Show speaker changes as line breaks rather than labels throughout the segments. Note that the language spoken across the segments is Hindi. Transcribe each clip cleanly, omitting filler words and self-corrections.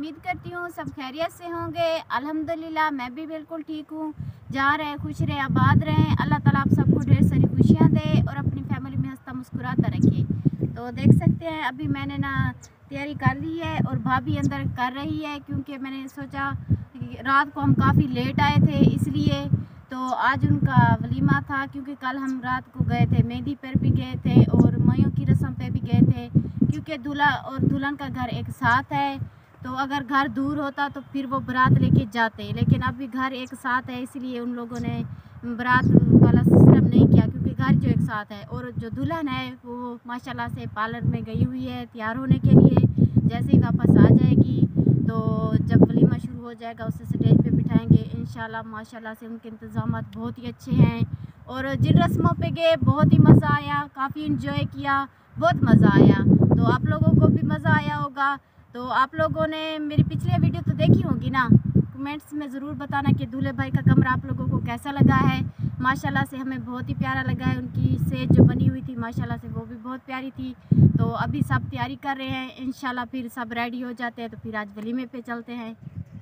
उम्मीद करती हूँ सब खैरियत से होंगे। अल्हम्दुलिल्लाह मैं भी बिल्कुल ठीक हूँ। जहाँ रहे खुश रहे आबाद रहें। अल्लाह ताला आप सबको ढेर सारी खुशियाँ दे और अपनी फैमिली में हंसता मुस्कुराता रखे। तो देख सकते हैं अभी मैंने ना तैयारी कर ली है और भाभी अंदर कर रही है, क्योंकि मैंने सोचा रात को हम काफ़ी लेट आए थे इसलिए। तो आज उनका वलीमा था, क्योंकि कल हम रात को गए थे मेहंदी पर भी गए थे और मयों की रस्म पे भी गए थे, क्योंकि दूल्हा और दुल्हन का घर एक साथ है। तो अगर घर दूर होता तो फिर वो बारात लेके जाते, लेकिन अभी घर एक साथ है इसलिए उन लोगों ने बारात वाला सिस्टम नहीं किया, क्योंकि घर जो एक साथ है। और जो दुल्हन है वो माशाल्लाह से पार्लर में गई हुई है तैयार होने के लिए। जैसे ही वापस आ जाएगी तो जब वलीमा शुरू हो जाएगा उसे स्टेज पे बिठाएंगे इंशाल्लाह। माशाल्लाह से उनके इंतज़ाम बहुत ही अच्छे हैं। और जिन रस्मों पे गए बहुत ही मज़ा आया, काफ़ी इंजॉय किया, बहुत मज़ा आया। तो आप लोगों को भी मज़ा आया होगा। तो आप लोगों ने मेरी पिछली वीडियो तो देखी होगी ना, कमेंट्स में ज़रूर बताना कि दूल्हे भाई का कमरा आप लोगों को कैसा लगा है। माशाल्लाह से हमें बहुत ही प्यारा लगा है। उनकी सेज जो बनी हुई थी माशाल्लाह से वो भी बहुत प्यारी थी। तो अभी सब तैयारी कर रहे हैं, इंशाल्लाह फिर सब रेडी हो जाते हैं तो फिर आज वलीमे पे चलते हैं।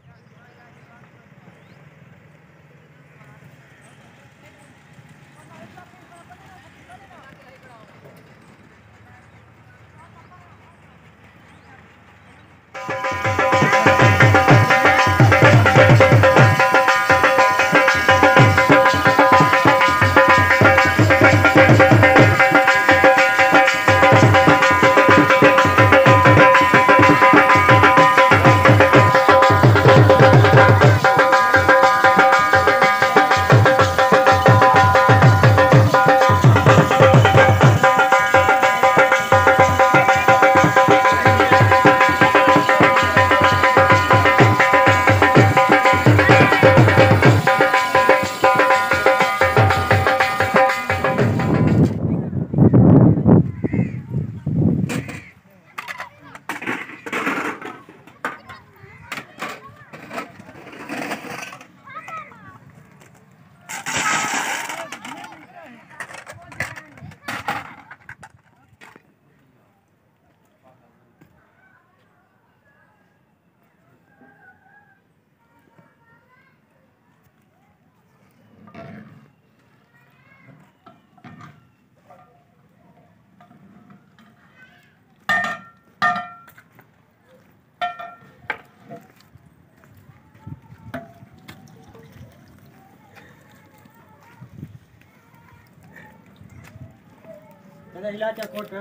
इलाका कोट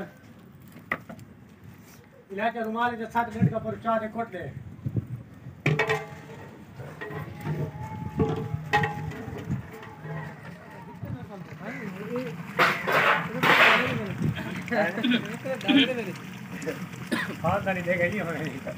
इलाका रुमाल के 7 मिनट का पर चार कोट ले हां नहीं देगा जी हमें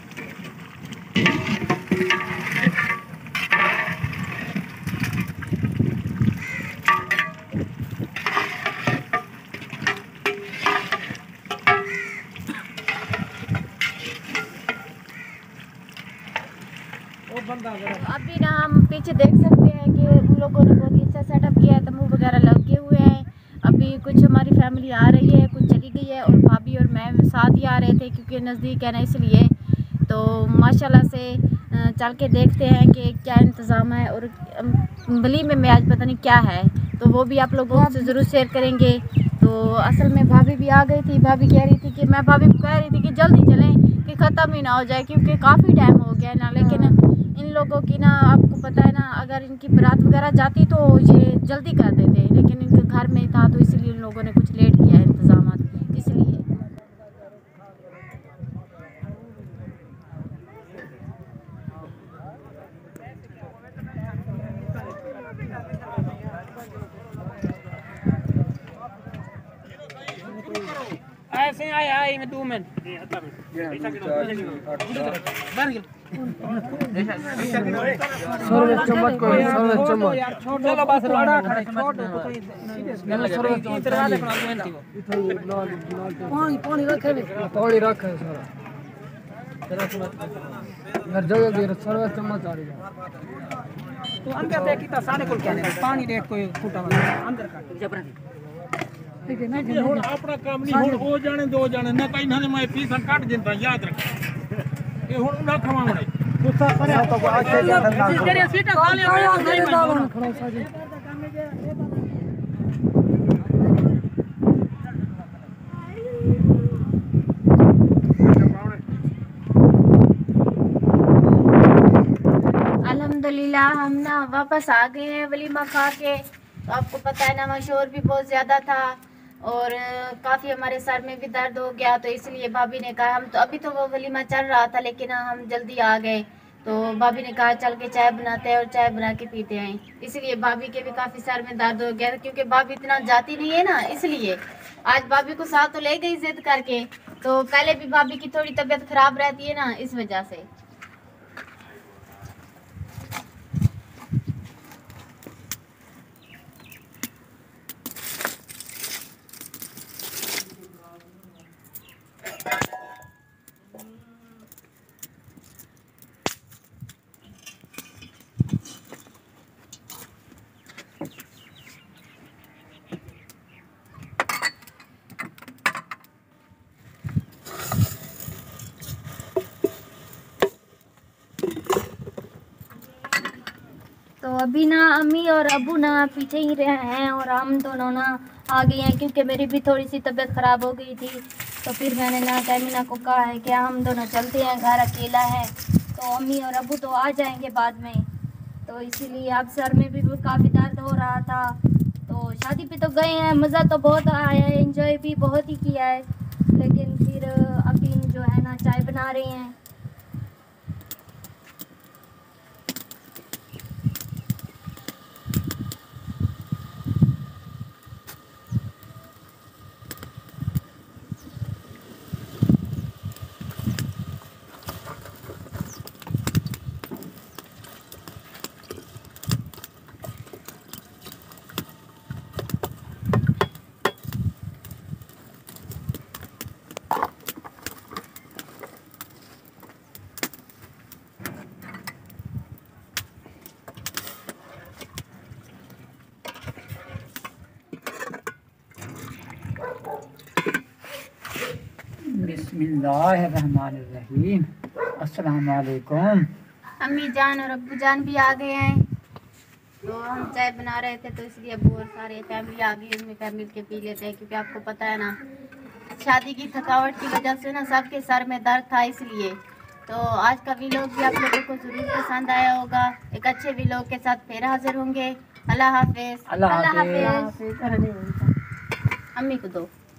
अभी ना हम पीछे देख सकते हैं कि उन लोगों ने बहुत ही अच्छा सेटअप किया है, तंबू वगैरह लगे हुए हैं। अभी कुछ हमारी फैमिली आ रही है, कुछ चली गई है और भाभी और मैं साथ ही आ रहे थे क्योंकि नज़दीक है ना इसलिए। तो माशाल्लाह से चल के देखते हैं कि क्या इंतज़ाम है और वलीमे में आज पता नहीं क्या है, तो वो भी आप लोगों से ज़रूर शेयर करेंगे। तो असल में भाभी भी आ गई थी। भाभी कह रही थी कि मैं भाभी को कह रही थी कि जल्दी चलें कि ख़त्म ही ना हो जाए, क्योंकि काफ़ी टाइम हो गया है ना। लेकिन इन लोगों की ना आपको पता है ना, अगर इनकी बारात वगैरह जाती तो ये जल्दी कर देते, लेकिन इनके घर में था तो इसलिए इन लोगों ने कुछ लेट किया है इंतज़ाम इसलिए।
ऐसे आए मैं 2 मिनट चम्मच को चम्मच चलो बस बड़ा खड़े छोड़ पानी रखे सारा घर जगह दे सर्व चम्मच आ रही तो अंदर देखी तो सारे को क्या पानी देख कोई फूटा अंदर काट जबरा ठीक है ना कि अपना काम नहीं हो जाने दो जाने ना कहीं ना मैं पीछे काट देता याद रख
ये हुन ना खवावणे
गुस्सा करे तो आके धंधा
तेरे सीटा खाली हो नहीं मैं
खड़ा साजी
अल्हम्दुलिल्लाह हम ना वापस आ गए हैं वलीमा खा के। तो आपको पता है ना वहाँ शोर भी बहुत ज़्यादा था और काफ़ी हमारे सर में भी दर्द हो गया। तो इसलिए भाभी ने कहा हम तो अभी तो वो वलीमा चल रहा था लेकिन हम जल्दी आ गए। तो भाभी ने कहा चल के चाय बनाते हैं और चाय बना के पीते हैं। इसलिए भाभी के भी काफ़ी सर में दर्द हो गया था क्योंकि भाभी इतना जाती नहीं है ना, इसलिए आज भाभी को साथ तो ले गई जिद करके। तो पहले भी भाभी की थोड़ी तबीयत खराब रहती है ना, इस वजह से। तो अभी ना अम्मी और अबू ना पीछे ही रहे हैं और हम दोनों ना आ गए हैं क्योंकि मेरी भी थोड़ी सी तबीयत ख़राब हो गई थी। तो फिर मैंने ना तैमीना को कहा है कि हम दोनों चलते हैं, घर अकेला है। तो अम्मी और अबू तो आ जाएंगे बाद में। तो इसीलिए अब सर में भी काफ़ी दर्द हो रहा था। तो शादी पे तो गए हैं, मज़ा तो बहुत आया है, एंजॉय भी बहुत ही किया है। लेकिन फिर अभी जो है ना चाय बना रहे हैं।
बिस्मिल्लाहिर्रहमानिर्रहीम। अस्सलाम वालेकुम।
अम्मी जान और अब्बू जान भी आ गए हैं। तो हम चाय बना रहे थे तो इसलिए अब्बू और सारे फैमिली आ गई, उनमें फैमिली के पी लेते हैं क्योंकि आपको पता है ना शादी की थकावट की वजह से ना सबके सर में दर्द था। इसलिए तो आज का व्लॉग भी आप लोगों को ज़रूर पसंद आया होगा। एक अच्छे व्लॉग के साथ फिर हाजिर होंगे। अल्लाह हाफिज़।
अल्लाह हाफिज़।
अम्मी को दो।